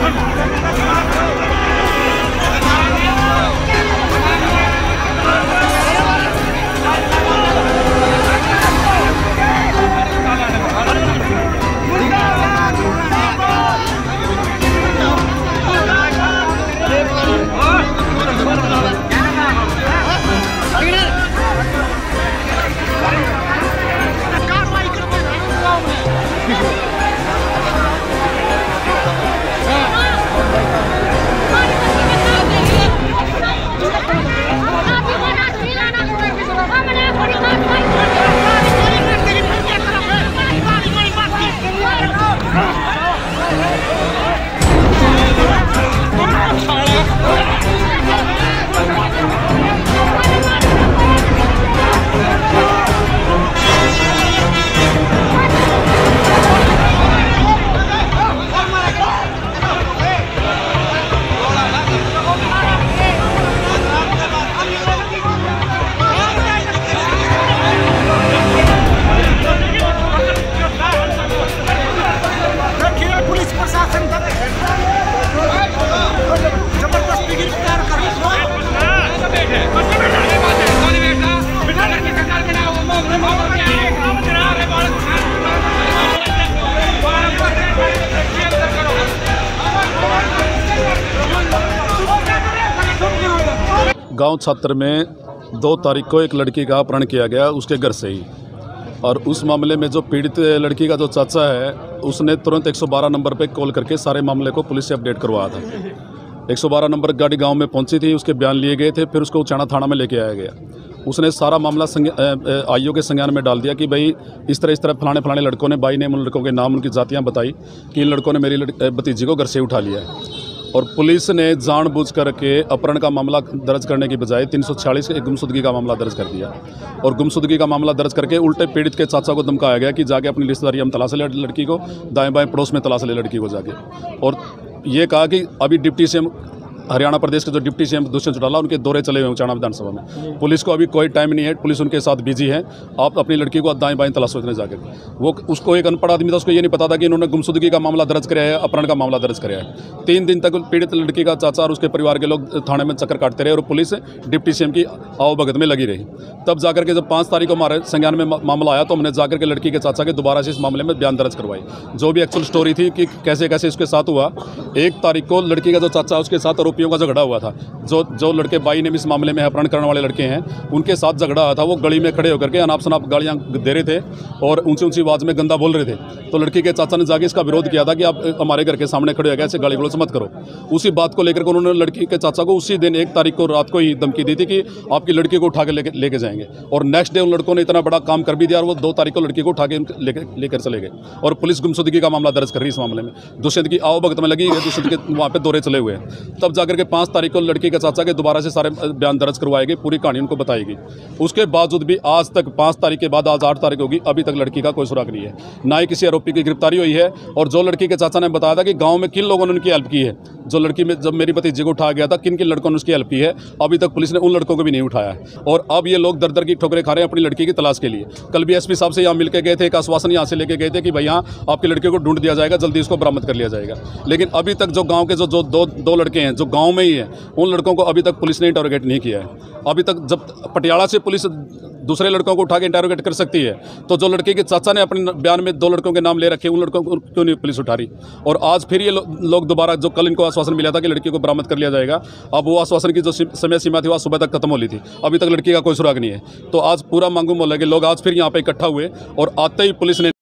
गांव छात्र में 2 तारीख को एक लड़की का अपहरण किया गया उसके घर से ही। और उस मामले में जो पीड़ित लड़की का जो चाचा है उसने तुरंत 112 नंबर पे कॉल करके सारे मामले को पुलिस से अपडेट करवाया था। 112 नंबर गाड़ी गांव में पहुंची थी, उसके बयान लिए गए थे, फिर उसको उचाना थाना में लेके आया गया। उसने सारा मामला आईओ के संज्ञान में डाल दिया कि भाई इस तरह फलाने लड़कों ने, बाई ने उन लड़कों के नाम उनकी जातियाँ बताई कि इन लड़कों ने मेरी भतीजी को घर से उठा लिया है। और पुलिस ने जानबूझ करके अपहरण का मामला दर्ज करने की बजाय 346 गुमशुदगी का मामला दर्ज कर दिया। और गुमशुदगी का मामला दर्ज करके उल्टे पीड़ित के चाचा को धमकाया गया कि जाके अपनी रिश्तेदारी हम तलाश ले लड़की को, दाएं बाएं पड़ोस में तलाश ले लड़की को जाके। और ये कहा कि अभी डिप्टी सीएम हरियाणा प्रदेश के जो डिप्टी सीएम दुष्यंत चौटाला उनके दौरे चले हुए उचाना विधानसभा में। पुलिस को अभी कोई टाइम नहीं है, पुलिस उनके साथ बिजी है। आप अपनी लड़की को दाएं बाएं तलाश सोचने जाकर, वो उसको एक अनपढ़ आदमी था, उसको ये नहीं पता था कि इन्होंने गुमशुदगी का मामला दर्ज कराया है, अपहरण का मामला दर्ज कराया है। 3 दिन तक पीड़ित लड़की का चाचा और उसके परिवार के लोग थाने में चक्कर काटते रहे और पुलिस डिप्टी सीएम की आवभगत में लगी रही। तब जाकर के जब 5 तारीख को हमारे संज्ञान में मामला आया तो हमने जाकर के लड़की के चाचा के दोबारा से इस मामले में बयान दर्ज करवाई, जो भी एक्चुअल स्टोरी थी कि कैसे कैसे इसके साथ हुआ। 1 तारीख को लड़की का जो चाचा उसके साथ आरोपियों का झगड़ा हुआ था। जो लड़के बाई ने इस मामले में अपहरण करने वाले लड़के हैं उनके साथ झगड़ा हुआ था। वो गली में खड़े होकर के अनाप शनाप गालियां दे रहे थे और ऊंची आवाज़ में गंदा बोल रहे थे। तो लड़की के चाचा ने जाके इसका विरोध किया था कि आप हमारे घर के सामने खड़े हो गए, ऐसे गाली गलौज मत करो। उसी बात को लेकर उन्होंने लड़की के चाचा को उसी दिन 1 तारीख को रात को ही धमकी दी थी कि आपकी लड़की को उठा के लेके जाएंगे। और नेक्स्ट डे उन लड़कों ने इतना बड़ा काम कर भी दिया और वो 2 तारीख को लड़की को उठा के लेकर चले गए। और पुलिस गुमशुदगी का मामला दर्ज कर रही है इस मामले में। दुष्यंत की आवभगत में लगी है, दुष्यंत के वहाँ पे दौरे चले हुए हैं। तब जाकर के 5 तारीख को लड़की के चाचा के दोबारा से सारे बयान दर्ज करवाएगी, पूरी कहानी उनको बताएगी। उसके बावजूद भी आज तक 5 तारीख के बाद आज 8 तारीख होगी, अभी तक लड़की का कोई सुराग नहीं है, ना ही किसी आरोपी की गिरफ्तारी हुई है। और जो लड़की के चाचा ने बताया था कि गांव में किन लोगों ने उनकी हेल्प की है, जो लड़की में जब मेरी भतीजी को उठा गया था किन किन लड़कों ने उसकी हेल्प की है, अभी तक पुलिस ने उन लड़कों को भी नहीं उठाया है। और अब ये लोग दर दर की ठोकरें खा रहे हैं अपनी लड़की की तलाश के लिए। कल भी एसपी साहब से यहाँ मिलकर गए थे, एक आश्वासन यहाँ से लेके गए थे कि भाई यहाँ आपकी लड़की को ढूंढ दिया जाएगा, जल्दी इसको बरामद कर लिया जाएगा। लेकिन अभी तक जो गाँव के जो दो लड़के हैं जो गाँव में ही हैं, उन लड़कों को अभी तक पुलिस ने इंटरोगेट नहीं किया है। अभी तक जब पटियाला से पुलिस दूसरे लड़कों को उठा के इंटरोगेट कर सकती है, तो जो लड़के के चाचा ने अपने बयान में 2 लड़कों के नाम ले रखे, उन लड़कों को क्यों नहीं पुलिस उठा रही। और आज फिर ये लोग दोबारा, जो कल इनको आश्वासन मिला था कि लड़की को बरामद कर लिया जाएगा, अब वो आश्वासन की जो समय सीमा थी वह सुबह तक खत्म हो ली थी, अभी तक लड़की का कोई सुराग नहीं है। तो आज पूरा मांगू मोहल्ले के लोग आज फिर यहाँ पे इकट्ठा हुए और आते ही पुलिस ने